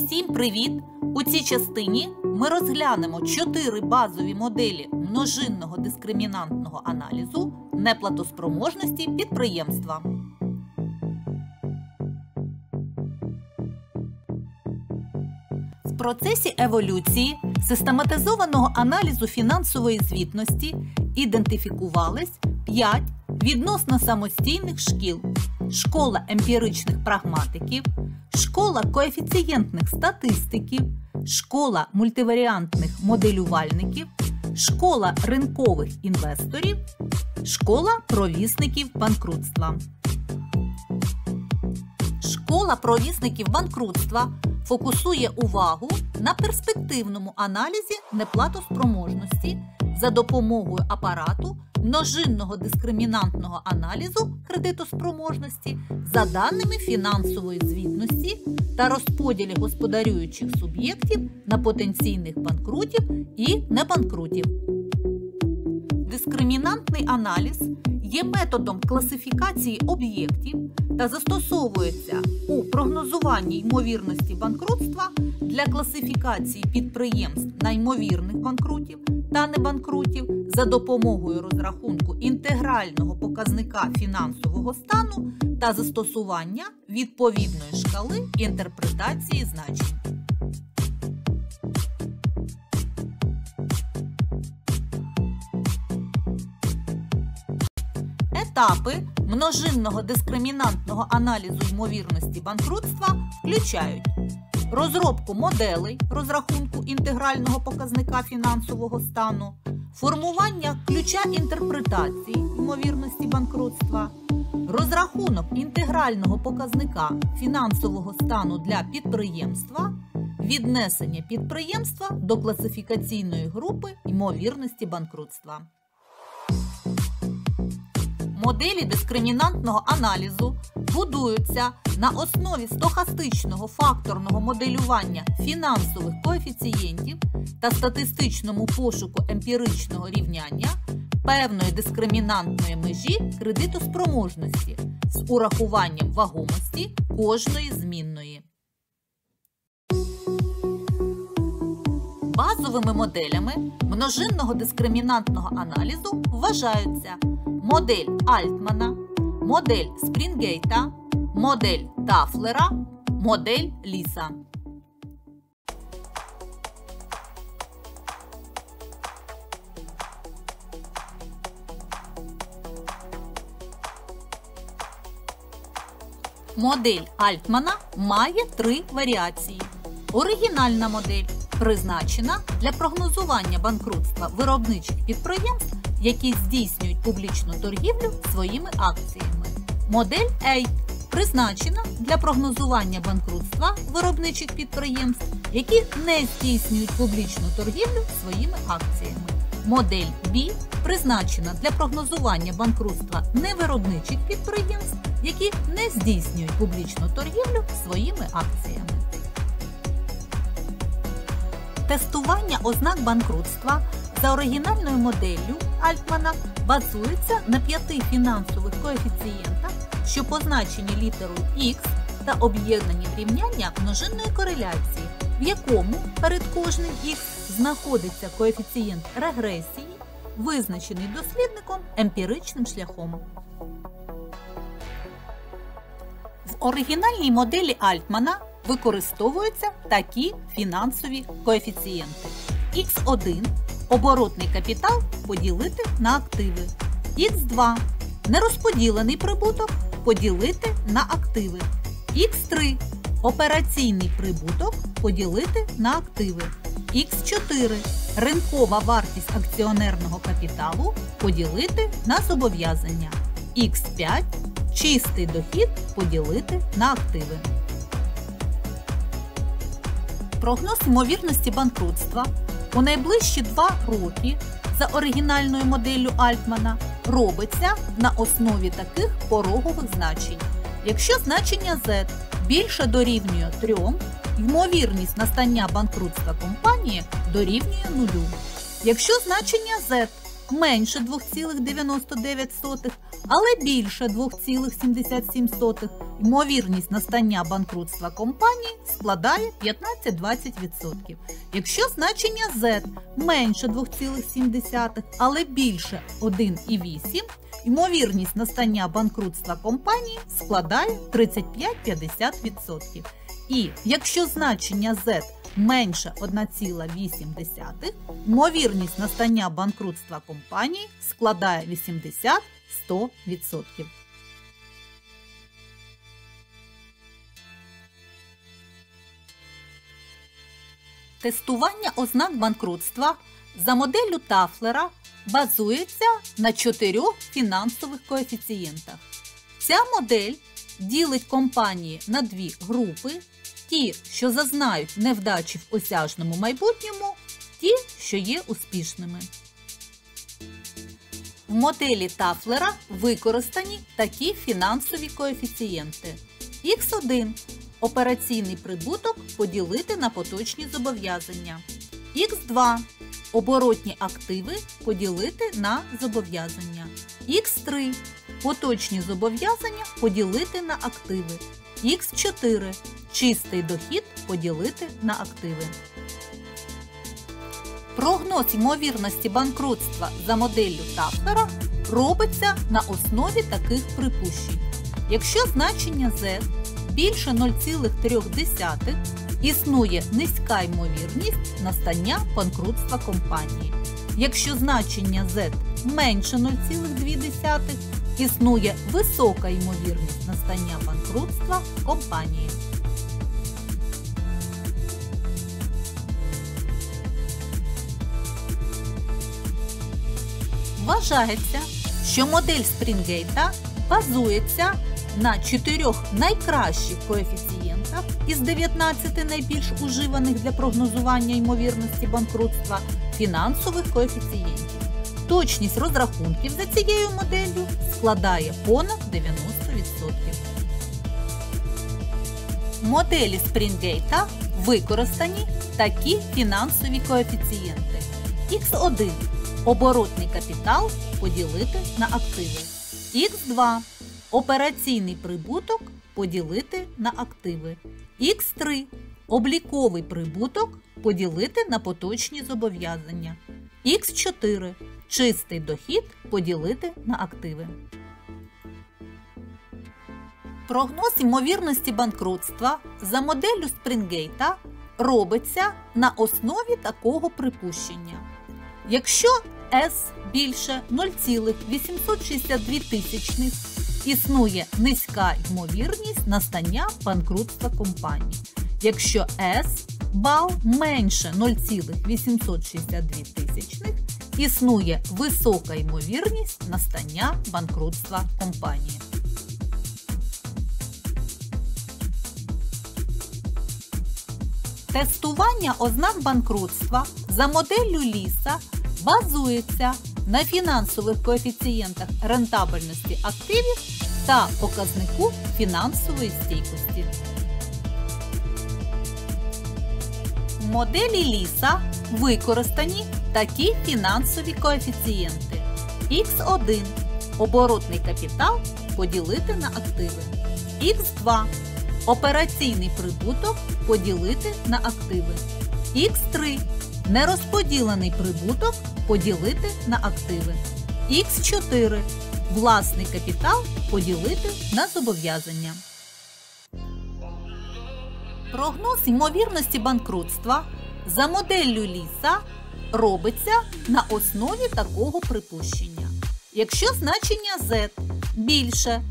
Всім привіт! У цій частині ми розглянемо 4 базові моделі множинного дискримінантного аналізу неплатоспроможності підприємства. В процесі еволюції систематизованого аналізу фінансової звітності ідентифікувались 5 відносно самостійних шкіл: школа емпіричних прагматиків, школа коефіцієнтних статистиків, школа мультиваріантних моделювальників, школа ринкових інвесторів, школа провісників банкрутства. Школа провісників банкрутства фокусує увагу на перспективному аналізі неплатоспроможності за допомогою апарату множинного дискримінантного аналізу кредитоспроможності за даними фінансової звітності та розподілі господарюючих суб'єктів на потенційних банкрутів і небанкрутів. Дискримінантний аналіз є методом класифікації об'єктів та застосовується у прогнозуванні ймовірності банкрутства для класифікації підприємств на ймовірних банкрутів та небанкрутів за допомогою розрахунку інтегрального показника фінансового стану та застосування відповідної шкали інтерпретації значень. Етапи множинного дискримінантного аналізу ймовірності банкрутства включають розробку моделей розрахунку інтегрального показника фінансового стану, формування ключа інтерпретації ймовірності банкрутства, розрахунок інтегрального показника фінансового стану для підприємства, віднесення підприємства до класифікаційної групи ймовірності банкрутства. Моделі дискримінантного аналізу будуються на основі стохастичного факторного моделювання фінансових коефіцієнтів та статистичному пошуку емпіричного рівняння певної дискримінантної межі кредитоспроможності з урахуванням вагомості кожної змінної. Базовими моделями множинного дискримінантного аналізу вважаються модель Альтмана, модель Спрінгейта, модель Тафлера, модель Ліса. Модель Альтмана має 3 варіації. Оригінальна модель призначена для прогнозування банкрутства виробничих підприємств, які здійснюють публічну торгівлю своїми акціями. Модель A призначена для прогнозування банкрутства виробничих підприємств, які не здійснюють публічну торгівлю своїми акціями. Модель B призначена для прогнозування банкрутства невиробничих підприємств, які не здійснюють публічну торгівлю своїми акціями. Тестування ознак банкрутства за оригінальною моделлю Альтмана базується на 5 фінансових коефіцієнтах, що позначені літерою X та об'єднані в рівняння множинної кореляції, в якому перед кожним X знаходиться коефіцієнт регресії, визначений дослідником емпіричним шляхом. В оригінальній моделі Альтмана використовуються такі фінансові коефіцієнти. Х1 – оборотний капітал поділити на активи. Х2 – нерозподілений прибуток поділити на активи. Х3 – операційний прибуток поділити на активи. Х4 – ринкова вартість акціонерного капіталу поділити на зобов'язання. Х5 – чистий дохід поділити на активи. Прогноз ймовірності банкрутства у найближчі 2 роки за оригінальною моделлю Альтмана робиться на основі таких порогових значень. Якщо значення Z більше дорівнює 3, ймовірність настання банкрутства компанії дорівнює 0. Якщо значення Z менше 2,99, але більше 2,77, ймовірність настання банкрутства компанії складає 15-20%. Якщо значення Z менше 2,7, але більше 1,8, ймовірність настання банкрутства компанії складає 35-50%. І якщо значення Z менше 1,8, ймовірність настання банкрутства компанії складає 80-100%. Тестування ознак банкрутства за моделлю Тафлера базується на 4 фінансових коефіцієнтах. Ця модель ділить компанії на 2 групи: ті, що зазнають невдачі в осяжному майбутньому, ті, що є успішними. В моделі Тафлера використані такі фінансові коефіцієнти. Х1 – операційний прибуток поділити на поточні зобов'язання. Х2 – оборотні активи поділити на зобов'язання. Х3 – поточні зобов'язання поділити на активи. Х4 – чистий дохід поділити на активи. Прогноз ймовірності банкрутства за моделлю Тафлера робиться на основі таких припущень. Якщо значення Z більше 0,3, існує низька ймовірність настання банкрутства компанії. Якщо значення Z менше 0,2, існує висока ймовірність настання банкрутства компанії. Вважається, що модель Спрінгейта базується на 4 найкращих коефіцієнтах із 19 найбільш уживаних для прогнозування ймовірності банкрутства фінансових коефіцієнтів. Точність розрахунків за цією моделлю складає понад 90%. В моделі Спрінгейта використані такі фінансові коефіцієнти. Х1 – оборотний капітал поділити на активи. Х2 – операційний прибуток поділити на активи. Х3 – обліковий прибуток поділити на поточні зобов'язання. Х4 – чистий дохід поділити на активи. Прогноз ймовірності банкрутства за моделлю Спрінгейта робиться на основі такого припущення. Якщо S більше 0,862, існує низька ймовірність настання банкрутства компанії. Якщо S бал менше 0,862, існує висока ймовірність настання банкрутства компанії. Тестування ознак банкрутства за моделлю Ліса базується на фінансових коефіцієнтах рентабельності активів та показнику фінансової стійкості. В моделі Ліса використані такі фінансові коефіцієнти. Х1 – оборотний капітал поділити на активи. Х2 – операційний прибуток поділити на активи. Х3 – нерозподілений прибуток поділити на активи. Х4 – власний капітал поділити на зобов'язання. Прогноз ймовірності банкрутства за моделлю Ліса робиться на основі такого припущення. Якщо значення Z більше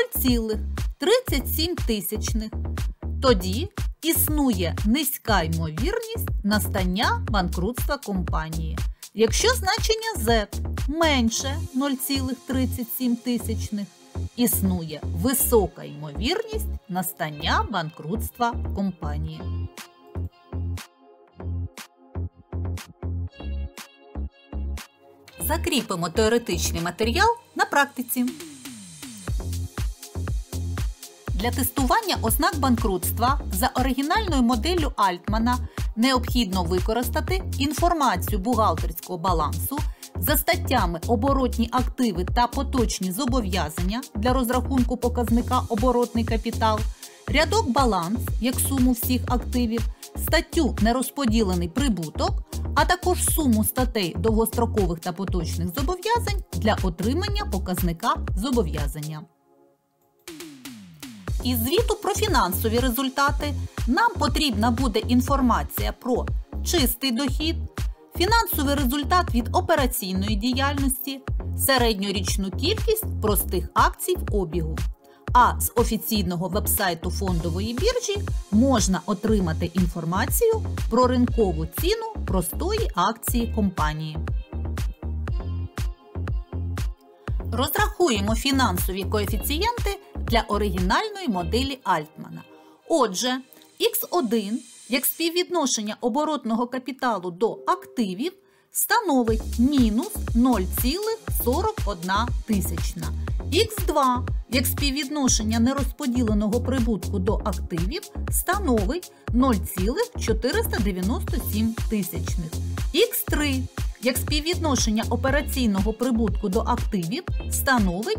0,37, тоді існує низька ймовірність настання банкрутства компанії. Якщо значення Z менше 0,37, існує висока ймовірність настання банкрутства компанії. Закріпимо теоретичний матеріал на практиці. Для тестування ознак банкрутства за оригінальною моделлю Альтмана необхідно використати інформацію бухгалтерського балансу за статтями оборотні активи та поточні зобов'язання для розрахунку показника оборотний капітал, рядок баланс як суму всіх активів, статтю нерозподілений прибуток, а також суму статей довгострокових та поточних зобов'язань для отримання показника зобов'язання. Із звіту про фінансові результати нам потрібна буде інформація про чистий дохід, фінансовий результат від операційної діяльності, середньорічну кількість простих акцій в обігу. А з офіційного вебсайту фондової біржі можна отримати інформацію про ринкову ціну простої акції компанії. Розрахуємо фінансові коефіцієнти для оригінальної моделі Альтмана. Отже, Х1 як співвідношення оборотного капіталу до активів становить мінус 0,41. Х2 як співвідношення нерозподіленого прибутку до активів становить 0,497. Х3 як співвідношення операційного прибутку до активів становить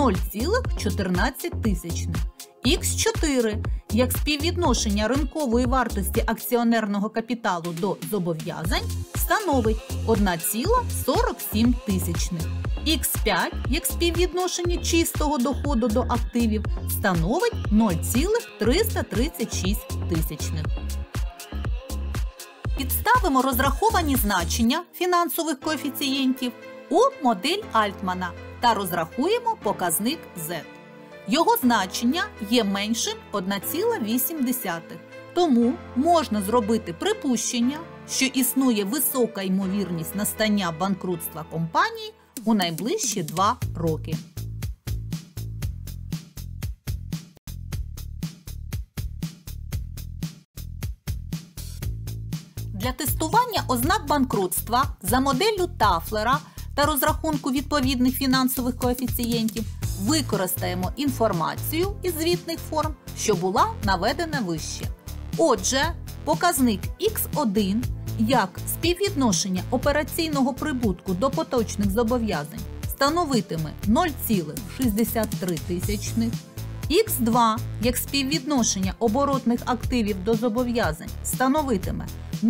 0,14. Х4 як співвідношення ринкової вартості акціонерного капіталу до зобов'язань становить 1,47. Х5 як співвідношення чистого доходу до активів становить 0,336. Підставимо розраховані значення фінансових коефіцієнтів у модель Альтмана та розрахуємо показник Z. Його значення є меншим 1,8. Тому можна зробити припущення, що існує висока ймовірність настання банкрутства компанії у найближчі 2 роки. Для тестування ознак банкрутства за моделлю Тафлера та розрахунку відповідних фінансових коефіцієнтів використаємо інформацію із звітних форм, що була наведена вище. Отже, показник Х1 як співвідношення операційного прибутку до поточних зобов'язань становитиме 0,63. Х2 як співвідношення оборотних активів до зобов'язань становитиме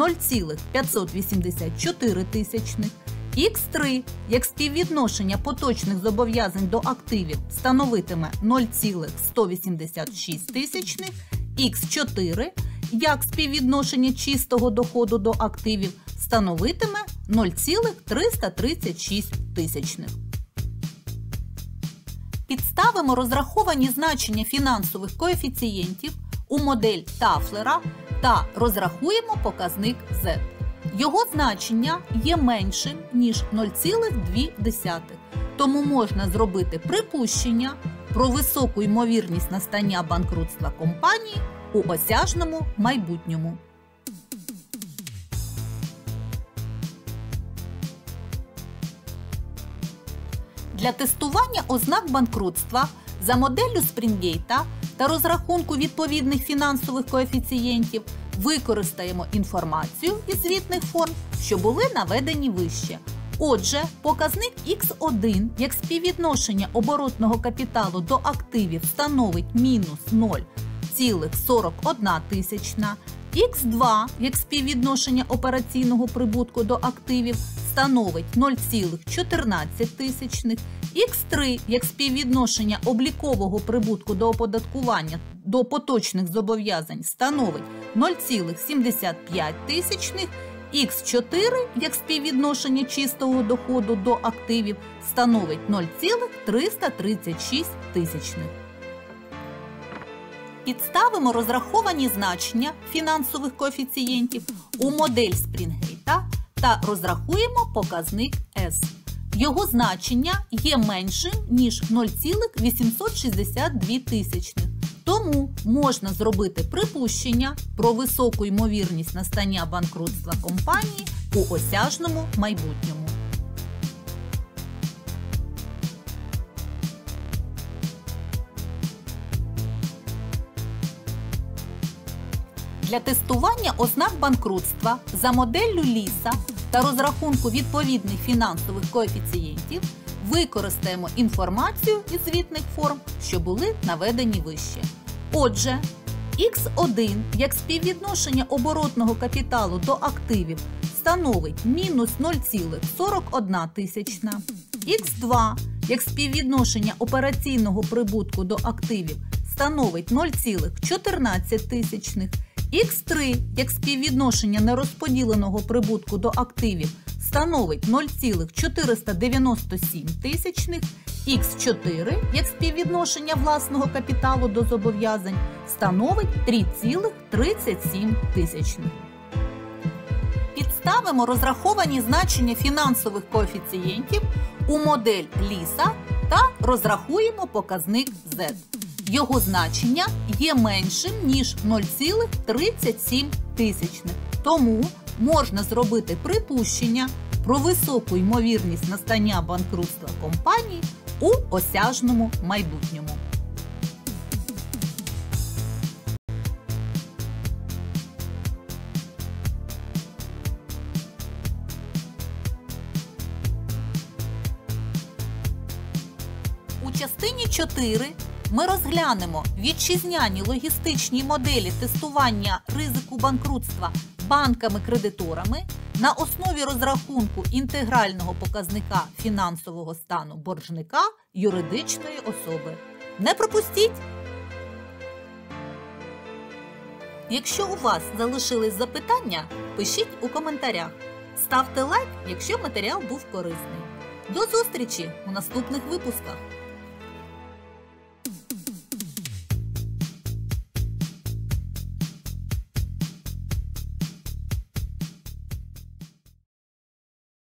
0,584. Х3 як співвідношення поточних зобов'язань до активів становитиме 0,186. Х4 як співвідношення чистого доходу до активів становитиме 0,336. Підставимо розраховані значення фінансових коефіцієнтів у модель Тафлера та розрахуємо показник Z. Його значення є меншим, ніж 0,2. Тому можна зробити припущення про високу ймовірність настання банкрутства компанії у осяжному майбутньому. Для тестування ознак банкрутства за моделлю Спрінгейта та розрахунку відповідних фінансових коефіцієнтів використаємо інформацію із звітних форм, що були наведені вище. Отже, показник Х1 як співвідношення оборотного капіталу до активів становить мінус 0,41. Х2 як співвідношення операційного прибутку до активів становить 0,14. Х3 як співвідношення облікового прибутку до оподаткування до поточних зобов'язань становить 0,75. Х4 як співвідношення чистого доходу до активів становить 0,336. Підставимо розраховані значення фінансових коефіцієнтів у модель Спрінгейта та розрахуємо показник S. Його значення є меншим, ніж 0,862. Тому можна зробити припущення про високу ймовірність настання банкрутства компанії у осяжному майбутньому. Для тестування ознак банкрутства за моделлю Ліса та розрахунку відповідних фінансових коефіцієнтів використаємо інформацію із звітних форм, що були наведені вище. Отже, Х1 як співвідношення оборотного капіталу до активів становить мінус 0,41, Х2 як співвідношення операційного прибутку до активів становить 0,14, Х3 як співвідношення нерозподіленого прибутку до активів становить 0,497, Х4 як співвідношення власного капіталу до зобов'язань становить 3,37. Підставимо розраховані значення фінансових коефіцієнтів у модель Ліса та розрахуємо показник Z. Його значення є меншим, ніж 0,37. Тому можна зробити припущення про високу ймовірність настання банкрутства компанії у осяжному майбутньому. У частині 4 ми розглянемо вітчизняні логістичні моделі тестування ризику банкрутства банками-кредиторами на основі розрахунку інтегрального показника фінансового стану боржника юридичної особи. Не пропустіть! Якщо у вас залишились запитання, пишіть у коментарях. Ставте лайк, якщо матеріал був корисний. До зустрічі у наступних випусках!